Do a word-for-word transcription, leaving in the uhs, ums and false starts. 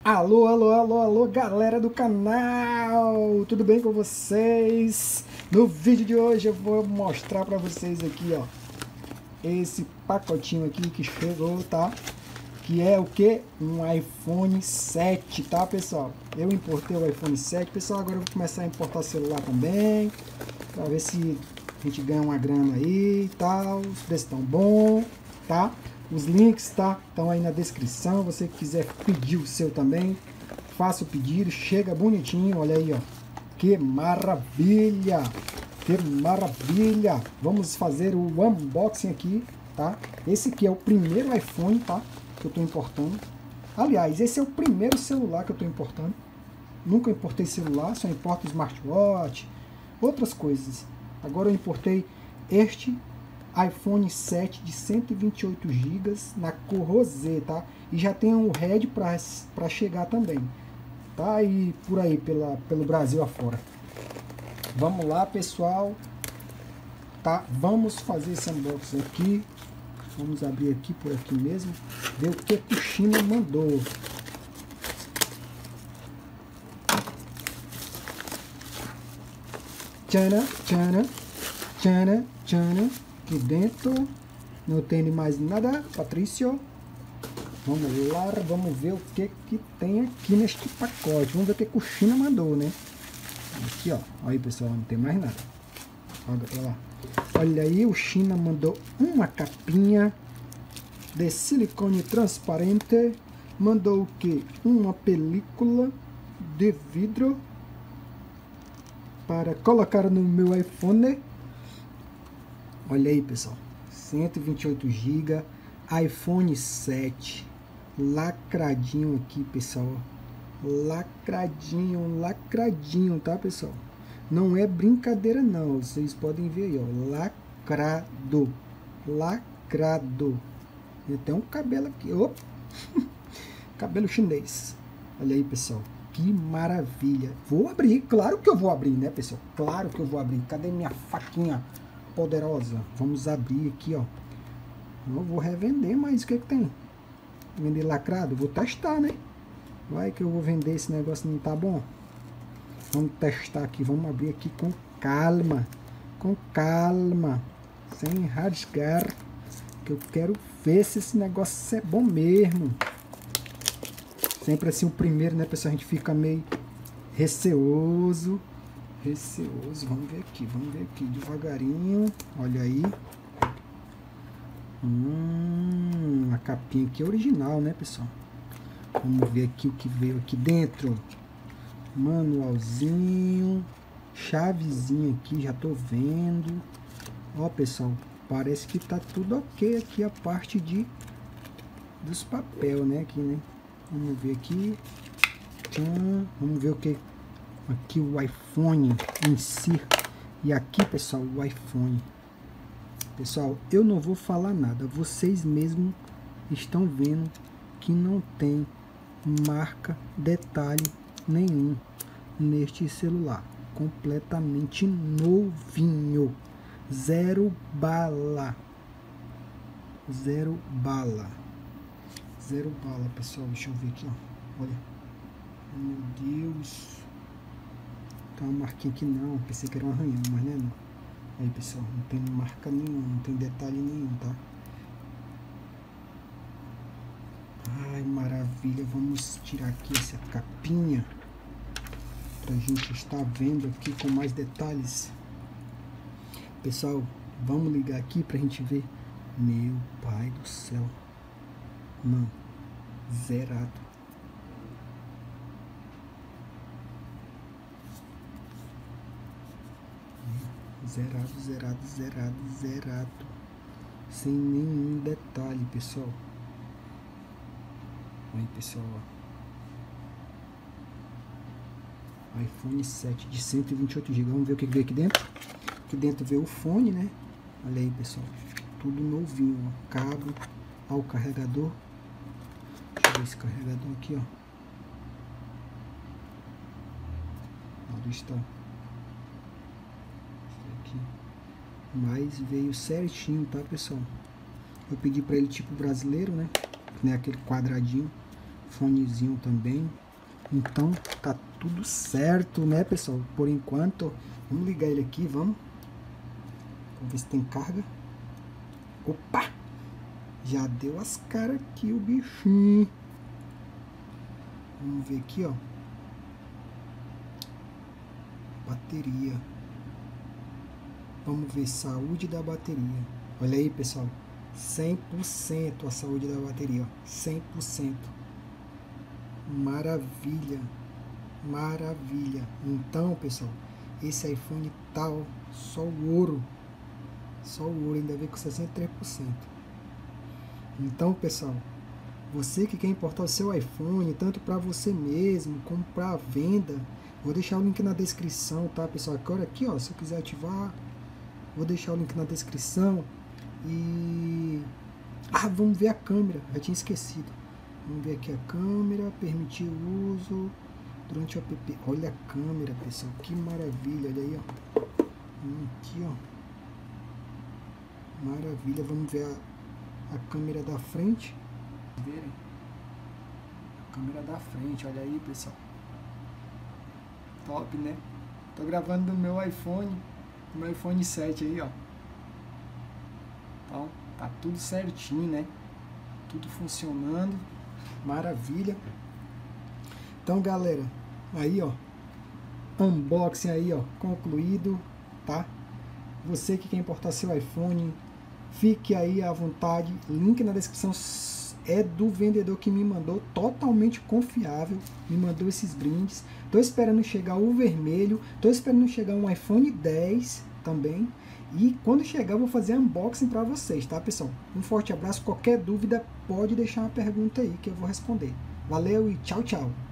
Alô, alô, alô, alô, galera do canal! Tudo bem com vocês? No vídeo de hoje eu vou mostrar pra vocês aqui, ó, esse pacotinho aqui que chegou, tá? Que é o que? Um iPhone sete, tá, pessoal? Eu importei o iPhone sete, pessoal, agora eu vou começar a importar celular também, pra ver se a gente ganha uma grana aí e tal, os preços estão bons, tá? Os links, tá? Estão aí na descrição. Você que quiser pedir o seu também, faça o pedido, chega bonitinho, olha aí, ó. Que maravilha! Que maravilha! Vamos fazer o unboxing aqui, tá? Esse aqui é o primeiro iPhone, tá? Que eu tô importando. Aliás, esse é o primeiro celular que eu tô importando. Nunca importei celular, só importo smartwatch, outras coisas. Agora eu importei este iPhone sete de cento e vinte e oito gigas na cor rosé, tá? E já tem o Red para chegar também, tá? E por aí, pela, pelo Brasil afora. Vamos lá, pessoal, tá? Vamos fazer esse unboxing aqui. Vamos abrir aqui por aqui mesmo, ver o que a China mandou. Tchana, tchana, tchana, tchana. Aqui dentro não tem mais nada, Patrício. Vamos lá, vamos ver o que que tem aqui neste pacote. Vamos ver o que a China mandou, né? Aqui, ó. Olha aí, pessoal, não tem mais nada. Olha pra lá. Olha aí, o China mandou uma capinha de silicone transparente. Mandou o que? Uma película de vidro para colocar no meu iPhone. Olha aí, pessoal, cento e vinte e oito gigas, iPhone sete, lacradinho aqui, pessoal, lacradinho, lacradinho, tá, pessoal? Não é brincadeira não, vocês podem ver aí, ó, lacrado, lacrado. Tem até um cabelo aqui, opa, cabelo chinês. Olha aí, pessoal, que maravilha. Vou abrir, claro que eu vou abrir, né, pessoal? Claro que eu vou abrir. Cadê minha faquinha poderosa? Vamos abrir aqui, ó. Não vou revender, mas o que que tem? Vender lacrado? Vou testar, né? Vai que eu vou vender esse negócio, não tá bom? Vamos testar aqui, vamos abrir aqui com calma. Com calma. Sem rasgar. Que eu quero ver se esse negócio é bom mesmo. Sempre assim o primeiro, né, pessoal? A gente fica meio receoso. Receoso, vamos ver aqui, vamos ver aqui devagarinho, olha aí. Hum, a capinha aqui é original, né, pessoal? Vamos ver aqui o que veio aqui dentro. Manualzinho, chavezinha aqui, já tô vendo. Ó, pessoal, parece que tá tudo ok aqui a parte de dos papel, né, aqui, né? Vamos ver aqui. Tchum, vamos ver o que aqui o iPhone em si. E aqui, pessoal, o iPhone. Pessoal, eu não vou falar nada. Vocês mesmos estão vendo que não tem marca, detalhe nenhum neste celular. Completamente novinho. Zero bala. Zero bala. Zero bala, pessoal. Deixa eu ver aqui, ó. Olha. Meu Deus. Tem uma marquinha aqui não, pensei que era um arranhão, mas não é não. Aí, pessoal, não tem marca nenhuma, não tem detalhe nenhum, tá? Ai, maravilha, vamos tirar aqui essa capinha pra gente estar vendo aqui com mais detalhes. Pessoal, vamos ligar aqui pra gente ver. Meu pai do céu. Não, zerado. Zerado, zerado, zerado, zerado. Sem nenhum detalhe, pessoal. Aí, pessoal, ó. iPhone sete de cento e vinte e oito gigas. Vamos ver o que veio aqui dentro. Aqui dentro veio o fone, né? Olha aí, pessoal. Tudo novinho, ó. Cabo. Ó, o carregador. Deixa eu ver esse carregador aqui, ó. Onde está? Mas veio certinho, tá, pessoal? Eu pedi pra ele tipo brasileiro, né? Né, aquele quadradinho. fonezinho também. Então tá tudo certo, né, pessoal? Por enquanto, vamos ligar ele aqui, vamos. Vamos ver se tem carga. Opa! Já deu as caras aqui o bichinho. Vamos ver aqui, ó. Bateria. Vamos ver saúde da bateria. Olha aí, pessoal. cem por cento a saúde da bateria, ó. cem por cento. Maravilha. Maravilha. Então, pessoal, esse iPhone tá, ó, só o ouro. Só o ouro, ainda vem com sessenta e três por cento. Então, pessoal, você que quer importar o seu iPhone, tanto para você mesmo como para a venda, vou deixar o link na descrição, tá, pessoal? Agora aqui, ó, se eu quiser ativar, vou deixar o link na descrição. E ah, vamos ver a câmera, já tinha esquecido. Vamos ver aqui a câmera, permitir o uso durante o app. Olha a câmera, pessoal, que maravilha, olha aí, ó. Aqui, ó. Maravilha, vamos ver a, a câmera da frente. Verem? A câmera da frente, olha aí, pessoal. Top, né? Tô gravando no meu iPhone, no meu iPhone sete aí, ó. Então, tá tudo certinho, né? Tudo funcionando. Maravilha. Então, galera, aí, ó, unboxing aí, ó, concluído, tá? Você que quer importar seu iPhone, fique aí à vontade. Link na descrição é do vendedor que me mandou, totalmente confiável. Me mandou esses brindes. Tô esperando chegar o vermelho. Tô esperando chegar um iPhone dez também. E quando chegar eu vou fazer unboxing para vocês, tá, pessoal? Um forte abraço. Qualquer dúvida pode deixar uma pergunta aí que eu vou responder. Valeu e tchau, tchau.